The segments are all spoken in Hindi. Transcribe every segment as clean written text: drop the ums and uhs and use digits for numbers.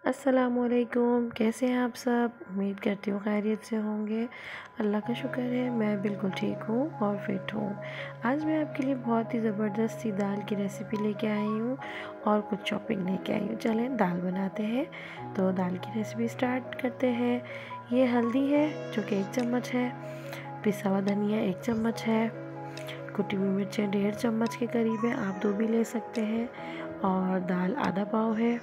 अस्सलामुअलैकुम। कैसे हैं आप सब? उम्मीद करती हूँ खैरियत से होंगे। अल्लाह का शुक्र है मैं बिल्कुल ठीक हूँ और फिट हूँ। आज मैं आपके लिए बहुत ही ज़बरदस्त सी दाल की रेसिपी लेके आई हूँ और कुछ शॉपिंग लेके आई हूँ। चलें दाल बनाते हैं। तो दाल की रेसिपी स्टार्ट करते हैं। ये हल्दी है जो कि 1 चम्मच है, पिसा हुआ धनिया 1 चम्मच है, कुटी हुई मिर्चें 1.5 चम्मच के करीब है, आप 2 भी ले सकते हैं, और दाल आधा पाव है,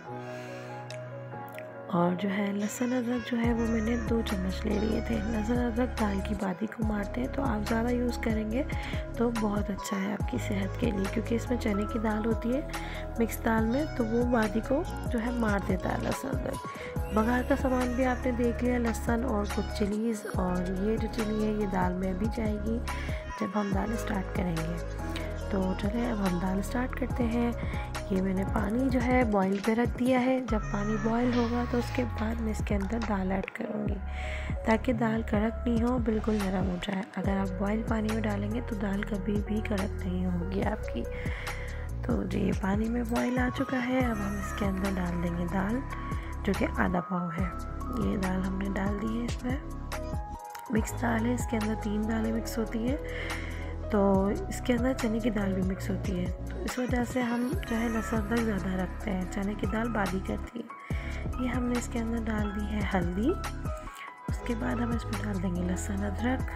और जो है लहसुन अदरक जो है वो मैंने 2 चम्मच ले लिए थे। लहसुन अदरक दाल की बादी को मारते हैं, तो आप ज़्यादा यूज़ करेंगे तो बहुत अच्छा है आपकी सेहत के लिए, क्योंकि इसमें चने की दाल होती है मिक्स दाल में, तो वो बादी को जो है मार देता है लहसुन अदरक। बघार का सामान भी आपने देख लिया, लहसुन और कुछ चिलीज़, और ये जो चिली है ये दाल में भी जाएगी जब हम दाल स्टार्ट करेंगे। तो चलें अब हम दाल स्टार्ट करते हैं। ये मैंने पानी जो है बॉईल पे रख दिया है। जब पानी बॉईल होगा तो उसके बाद मैं इसके अंदर दाल ऐड करूँगी, ताकि दाल कड़क नहीं हो, बिल्कुल नरम हो जाए। अगर आप बॉईल पानी में डालेंगे तो दाल कभी भी कड़क नहीं होगी आपकी। तो जी ये पानी में बॉईल आ चुका है। अब हम इसके अंदर डाल देंगे दाल जो कि आधा पाव है। ये दाल हमने डाल दी है। इसमें मिक्स दाल है, इसके अंदर 3 दालें मिक्स होती हैं, तो इसके अंदर चने की दाल भी मिक्स होती है। तो इस वजह से हम जो है लहसुन अदरक ज़्यादा रखते हैं, चने की दाल बादी करती है। ये हमने इसके अंदर डाल दी है हल्दी। उसके बाद हम इसमें डाल देंगे लहसुन अदरक,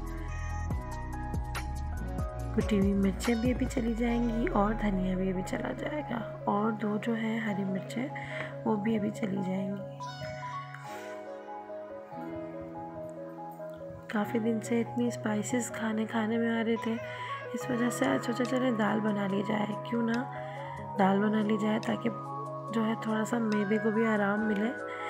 कुटी हुई मिर्चें भी अभी चली जाएंगी, और धनिया भी अभी चला जाएगा, और 2 जो है हरी मिर्चें वो भी अभी चली जाएंगी। काफ़ी दिन से इतनी स्पाइसेस खाने में आ रहे थे, इस वजह से आज सोचा चले दाल बना ली जाए। क्यों ना दाल बना ली जाए, ताकि जो है थोड़ा सा मैदे को भी आराम मिले।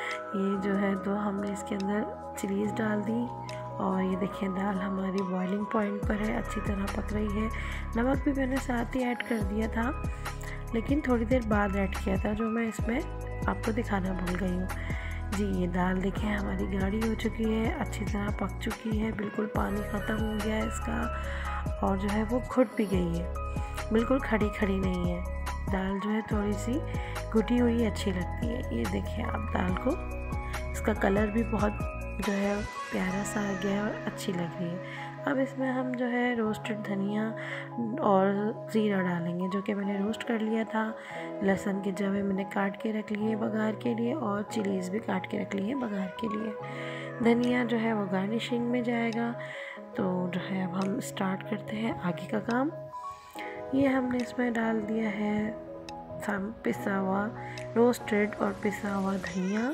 ये जो है तो हमने इसके अंदर चिलीज़ डाल दी, और ये देखिए दाल हमारी बॉइलिंग पॉइंट पर है, अच्छी तरह पक रही है। नमक भी मैंने साथ ही ऐड कर दिया था, लेकिन थोड़ी देर बाद ऐड किया था, जो मैं इसमें आपको दिखाना भूल गई हूँ। जी ये दाल देखिए हमारी गाढ़ी हो चुकी है, अच्छी तरह पक चुकी है, बिल्कुल पानी ख़त्म हो गया है इसका, और जो है वो घुट भी गई है, बिल्कुल खड़ी खड़ी नहीं है। दाल जो है थोड़ी सी घुटी हुई अच्छी लगती है। ये देखिए आप दाल को, इसका कलर भी बहुत जो है प्यारा सा आ गया है और अच्छी लग रही है। अब इसमें हम जो है रोस्टेड धनिया और ज़ीरा डालेंगे, जो कि मैंने रोस्ट कर लिया था। लहसुन के जवे मैंने काट के रख लिए बघार के लिए, और चिलीज़ भी काट के रख लिए बघार के लिए। धनिया जो है वो गार्निशिंग में जाएगा। तो जो है अब हम स्टार्ट करते हैं आगे का काम। ये हमने इसमें डाल दिया है पिसा हुआ रोस्टेड और पिसा हुआ धनिया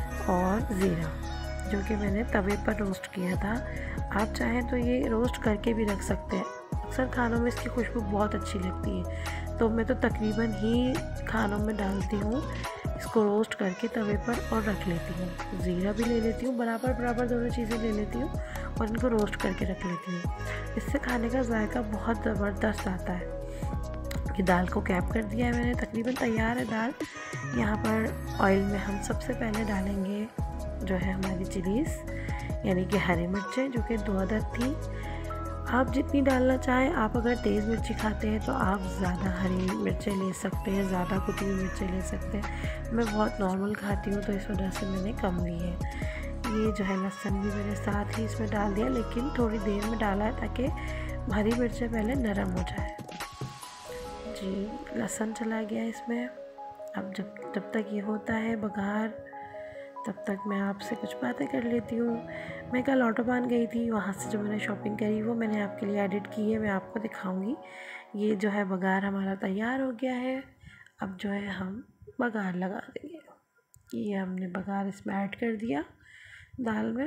और ज़ीरा, जो कि मैंने तवे पर रोस्ट किया था। आप चाहें तो ये रोस्ट करके भी रख सकते हैं, अक्सर खानों में इसकी खुशबू बहुत अच्छी लगती है, तो मैं तो तकरीबन ही खानों में डालती हूँ इसको रोस्ट करके तवे पर और रख लेती हूँ। ज़ीरा भी ले लेती हूँ, बराबर दोनों चीज़ें ले लेती हूँ और इनको रोस्ट करके रख लेती हूँ। इससे खाने का जायका बहुत ज़बरदस्त आता है। कि दाल को कैप कर दिया है मैंने, तकरीबन तैयार है दाल। यहाँ पर ऑयल में हम सबसे पहले डालेंगे जो है हमारी चिलीज़, यानी कि हरी मिर्चें, जो कि 2 अदद थी। आप जितनी डालना चाहें, आप अगर तेज़ मिर्ची खाते हैं तो आप ज़्यादा हरी मिर्चें ले सकते हैं, ज़्यादा कुटी हुई मिर्चें ले सकते हैं। मैं बहुत नॉर्मल खाती हूँ, तो इस वजह से मैंने कम ली है। ये जो है लहसुन भी मैंने साथ ही इसमें डाल दिया, लेकिन थोड़ी देर में डाला है ताकि हरी मिर्चें पहले नरम हो जाए। जी लहसुन चला गया इसमें। अब जब तक ये होता है बघार, तब तक मैं आपसे कुछ बातें कर लेती हूँ। मैं कल ऑटोबान गई थी, वहाँ से जो मैंने शॉपिंग करी वो मैंने आपके लिए एडिट की है, मैं आपको दिखाऊंगी। ये जो है बघार हमारा तैयार हो गया है। अब जो है हम बघार लगा देंगे। ये हमने बघार इसमें ऐड कर दिया दाल में।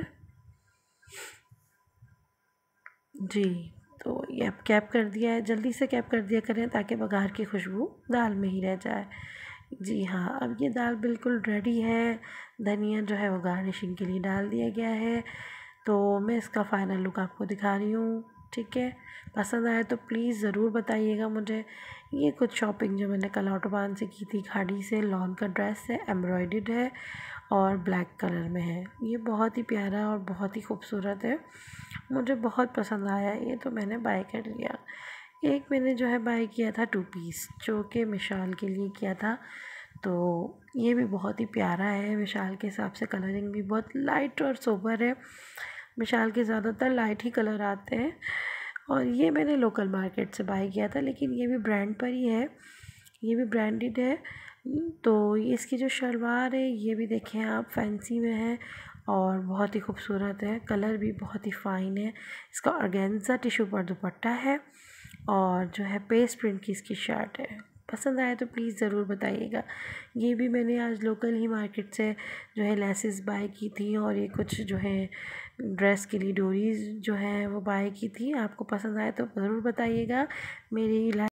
जी तो ये अब कैप कर दिया है, जल्दी से कैप कर दिया करें ताकि बघार की खुशबू दाल में ही रह जाए। जी हाँ, अब ये दाल बिल्कुल रेडी है। धनिया जो है वो गार्निशिंग के लिए डाल दिया गया है। तो मैं इसका फ़ाइनल लुक आपको दिखा रही हूँ, ठीक है। पसंद आए तो प्लीज़ ज़रूर बताइएगा मुझे। ये कुछ शॉपिंग जो मैंने कल ऑटोबान से की थी, खाड़ी से, लॉन का ड्रेस है, एम्ब्रॉयडर्ड है और ब्लैक कलर में है। ये बहुत ही प्यारा और बहुत ही खूबसूरत है, मुझे बहुत पसंद आया ये, तो मैंने बाय कर लिया। एक मैंने जो है बाय किया था 2 पीस, जो कि मिशाल के लिए किया था, तो ये भी बहुत ही प्यारा है। विशाल के हिसाब से कलरिंग भी बहुत लाइट और सोबर है। विशाल के ज़्यादातर लाइट ही कलर आते हैं। और ये मैंने लोकल मार्केट से बाय किया था, लेकिन ये भी ब्रांड पर ही है, ये भी ब्रांडेड है। तो ये इसकी जो शलवार है ये भी देखें आप, फैंसी में है और बहुत ही खूबसूरत है। कलर भी बहुत ही फ़ाइन है। इसका ऑर्गेन्जा टिश्यू पर दुपट्टा है और जो है पेस्ट प्रिंट की इसकी शर्ट है। पसंद आए तो प्लीज़ ज़रूर बताइएगा। ये भी मैंने आज लोकल ही मार्केट से जो है लेसेस बाय की थी और ये कुछ जो है ड्रेस के लिए डोरीज जो है वो बाय की थी। आपको पसंद आए तो ज़रूर बताइएगा। मेरी